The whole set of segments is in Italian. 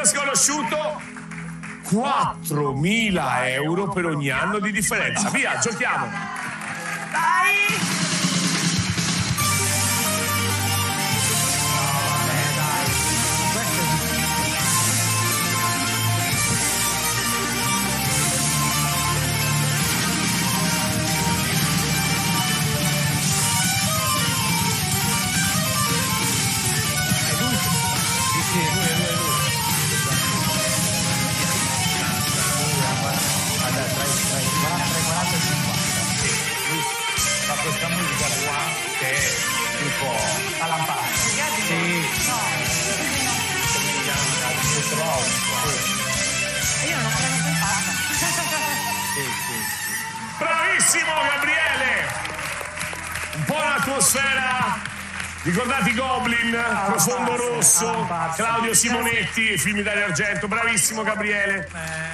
mezzo sconosciuto, 4.000 euro per ogni anno di differenza. Via, giochiamo. Dai! Questa musica qua che è tipo a lampada. Sì. No. Io non prendo più fatta. Sì. Bravissimo Gabriele! Un po' l'atmosfera. Ricordati Goblin, Profondo Rosso, Claudio Simonetti, film Italia Argento. Bravissimo Gabriele.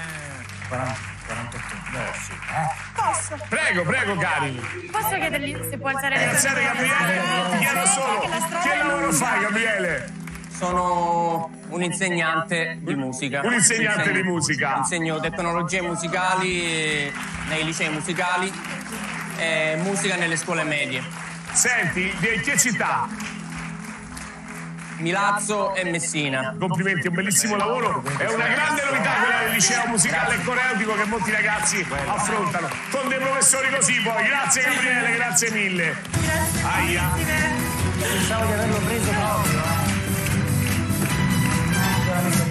48. Sì. Posso? Prego Karin. Posso chiedergli se può alzare le Grazie Gabriele. Ti chiedo solo, che lavoro fai Gabriele? Sono un insegnante di musica. Un insegnante di musica. Insegno tecnologie musicali nei licei musicali e musica nelle scuole medie. Senti, di che città? Milazzo e Messina. Complimenti, un bellissimo lavoro. È una grande novità quella del liceo musicale e coreutico che molti ragazzi affrontano. Con dei professori così poi. Grazie Gabriele, grazie mille. Aia. Pensavo di averlo preso proprio.